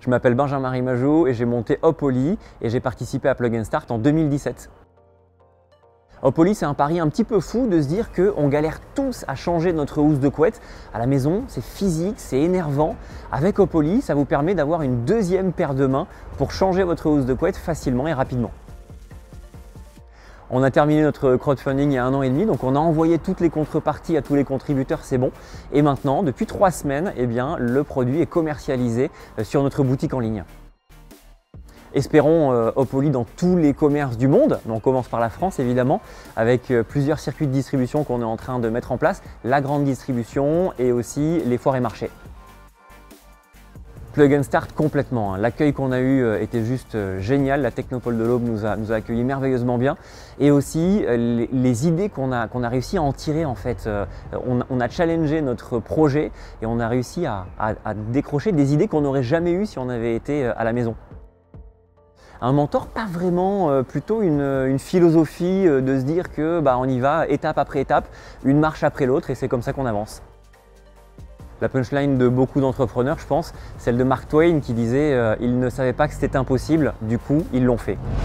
Je m'appelle Benjamin Rimajot et j'ai monté Hoppoly et j'ai participé à Plug & Start en 2017. Hoppoly, c'est un pari un petit peu fou de se dire qu'on galère tous à changer notre housse de couette. À la maison, c'est physique, c'est énervant. Avec Hoppoly, ça vous permet d'avoir une deuxième paire de mains pour changer votre housse de couette facilement et rapidement. On a terminé notre crowdfunding il y a 1 an et demi, donc on a envoyé toutes les contreparties à tous les contributeurs, c'est bon. Et maintenant, depuis 3 semaines, le produit est commercialisé sur notre boutique en ligne. Espérons Hoppoly dans tous les commerces du monde. On commence par la France évidemment, avec plusieurs circuits de distribution qu'on est en train de mettre en place, la grande distribution et aussi les foires et marchés. Plug & Start complètement. L'accueil qu'on a eu était juste génial. La Technopole de l'Aube nous a accueillis merveilleusement bien. Et aussi les idées qu'on a réussi à en tirer en fait. On a challengé notre projet et on a réussi à décrocher des idées qu'on n'aurait jamais eues si on avait été à la maison. Un mentor, pas vraiment, plutôt une philosophie de se dire que on y va étape après étape, une marche après l'autre et c'est comme ça qu'on avance. La punchline de beaucoup d'entrepreneurs, je pense, celle de Mark Twain qui disait « Ils ne savaient pas que c'était impossible, du coup, ils l'ont fait ».